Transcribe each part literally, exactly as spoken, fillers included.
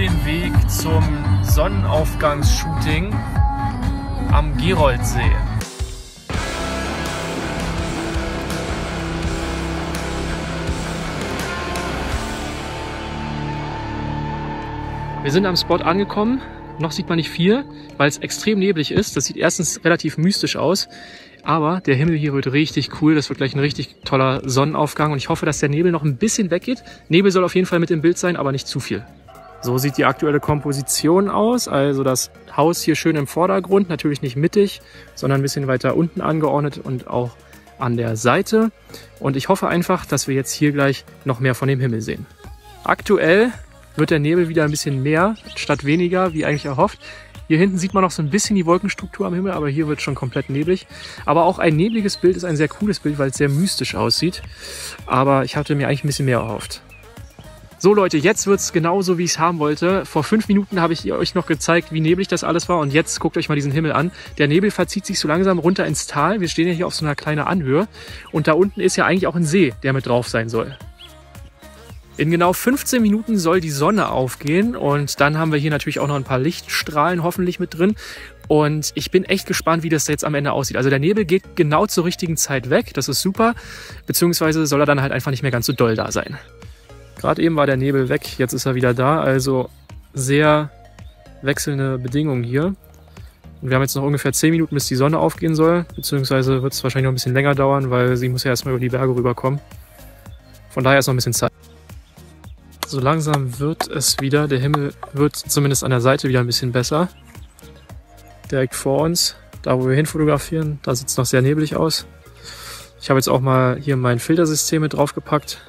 den Weg zum Sonnenaufgangsshooting am Geroldsee. Wir sind am Spot angekommen. Noch sieht man nicht viel, weil es extrem neblig ist. Das sieht erstens relativ mystisch aus, aber der Himmel hier wird richtig cool. Das wird gleich ein richtig toller Sonnenaufgang und ich hoffe, dass der Nebel noch ein bisschen weggeht. Nebel soll auf jeden Fall mit im Bild sein, aber nicht zu viel. So sieht die aktuelle Komposition aus. Also das Haus hier schön im Vordergrund, natürlich nicht mittig, sondern ein bisschen weiter unten angeordnet und auch an der Seite. Und ich hoffe einfach, dass wir jetzt hier gleich noch mehr von dem Himmel sehen. Aktuell wird der Nebel wieder ein bisschen mehr statt weniger, wie eigentlich erhofft. Hier hinten sieht man noch so ein bisschen die Wolkenstruktur am Himmel, aber hier wird schon komplett neblig. Aber auch ein nebliges Bild ist ein sehr cooles Bild, weil es sehr mystisch aussieht. Aber ich hatte mir eigentlich ein bisschen mehr erhofft. So Leute, jetzt wird es genauso, wie ich es haben wollte. Vor fünf Minuten habe ich euch noch gezeigt, wie neblig das alles war. Und jetzt guckt euch mal diesen Himmel an. Der Nebel verzieht sich so langsam runter ins Tal. Wir stehen ja hier auf so einer kleinen Anhöhe. Und da unten ist ja eigentlich auch ein See, der mit drauf sein soll. In genau fünfzehn Minuten soll die Sonne aufgehen und dann haben wir hier natürlich auch noch ein paar Lichtstrahlen hoffentlich mit drin. Und ich bin echt gespannt, wie das jetzt am Ende aussieht. Also der Nebel geht genau zur richtigen Zeit weg, das ist super. Beziehungsweise soll er dann halt einfach nicht mehr ganz so doll da sein. Gerade eben war der Nebel weg, jetzt ist er wieder da. Also sehr wechselnde Bedingungen hier. Und wir haben jetzt noch ungefähr zehn Minuten, bis die Sonne aufgehen soll. Beziehungsweise wird es wahrscheinlich noch ein bisschen länger dauern, weil sie muss ja erstmal über die Berge rüberkommen. Von daher ist noch ein bisschen Zeit. So langsam wird es wieder, der Himmel wird zumindest an der Seite wieder ein bisschen besser. Direkt vor uns, da wo wir hin fotografieren, da sieht es noch sehr neblig aus. Ich habe jetzt auch mal hier mein Filtersystem mit draufgepackt.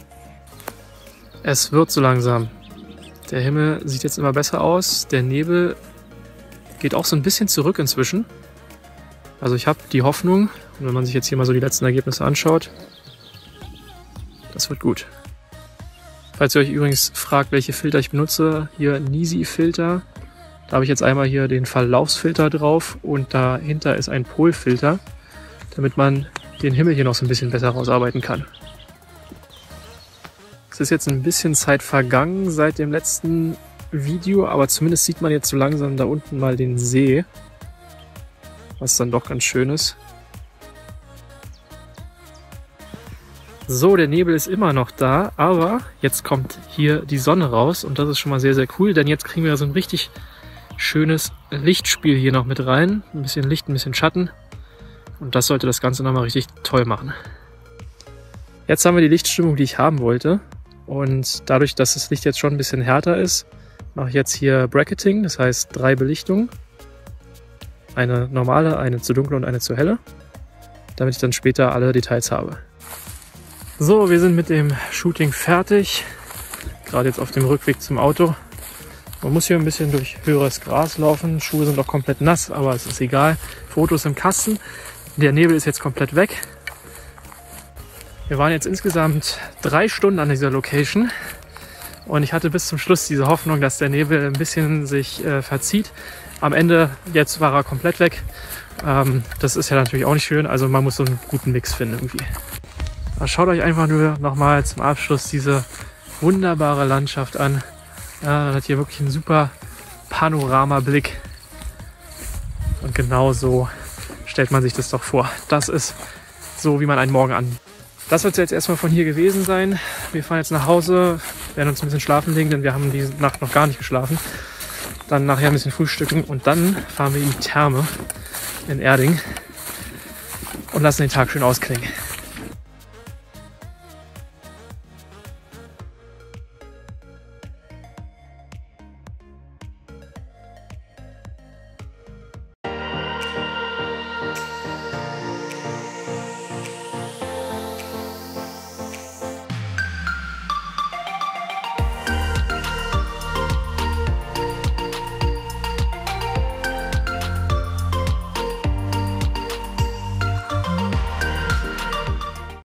Es wird so langsam. Der Himmel sieht jetzt immer besser aus, der Nebel geht auch so ein bisschen zurück inzwischen. Also ich habe die Hoffnung, und wenn man sich jetzt hier mal so die letzten Ergebnisse anschaut, das wird gut. Falls ihr euch übrigens fragt, welche Filter ich benutze, hier Nisi-Filter. Da habe ich jetzt einmal hier den Verlaufsfilter drauf und dahinter ist ein Polfilter, damit man den Himmel hier noch so ein bisschen besser rausarbeiten kann. Es ist jetzt ein bisschen Zeit vergangen seit dem letzten Video, aber zumindest sieht man jetzt so langsam da unten mal den See, was dann doch ganz schön ist. So, der Nebel ist immer noch da, aber jetzt kommt hier die Sonne raus und das ist schon mal sehr, sehr cool, denn jetzt kriegen wir so ein richtig schönes Lichtspiel hier noch mit rein. Ein bisschen Licht, ein bisschen Schatten und das sollte das Ganze nochmal richtig toll machen. Jetzt haben wir die Lichtstimmung, die ich haben wollte und dadurch, dass das Licht jetzt schon ein bisschen härter ist, mache ich jetzt hier Bracketing, das heißt drei Belichtungen. Eine normale, eine zu dunkle und eine zu helle, damit ich dann später alle Details habe. So, wir sind mit dem Shooting fertig, gerade jetzt auf dem Rückweg zum Auto. Man muss hier ein bisschen durch höheres Gras laufen, Schuhe sind auch komplett nass, aber es ist egal. Fotos im Kasten, der Nebel ist jetzt komplett weg. Wir waren jetzt insgesamt drei Stunden an dieser Location und ich hatte bis zum Schluss diese Hoffnung, dass der Nebel ein bisschen sich äh, verzieht. Am Ende, jetzt war er komplett weg. Ähm, das ist ja natürlich auch nicht schön, also man muss so einen guten Mix finden irgendwie. Schaut euch einfach nur nochmal zum Abschluss diese wunderbare Landschaft an. Ja, man hat hier wirklich einen super Panoramablick. Und genau so stellt man sich das doch vor. Das ist so, wie man einen Morgen an. Das wird es jetzt erstmal von hier gewesen sein. Wir fahren jetzt nach Hause, werden uns ein bisschen schlafen legen, denn wir haben diese Nacht noch gar nicht geschlafen. Dann nachher ein bisschen frühstücken und dann fahren wir in die Therme in Erding und lassen den Tag schön ausklingen.